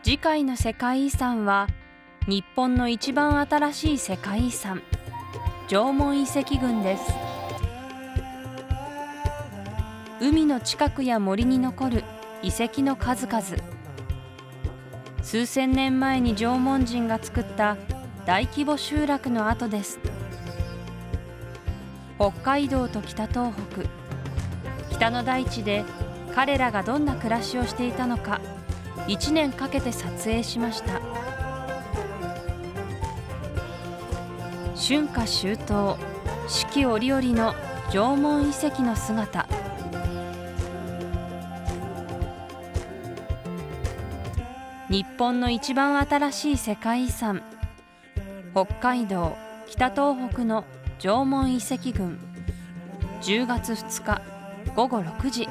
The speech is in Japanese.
次回の世界遺産は日本の一番新しい世界遺産縄文遺跡群です。海の近くや森に残る遺跡の数々。数千年前に縄文人が作った大規模集落の跡です。北海道と北東北、北の大地で彼らがどんな暮らしをしていたのか1年かけて撮影しました。春夏秋冬、四季折々の縄文遺跡の姿。日本の一番新しい世界遺産、北海道北東北の縄文遺跡群。10月2日午後6時。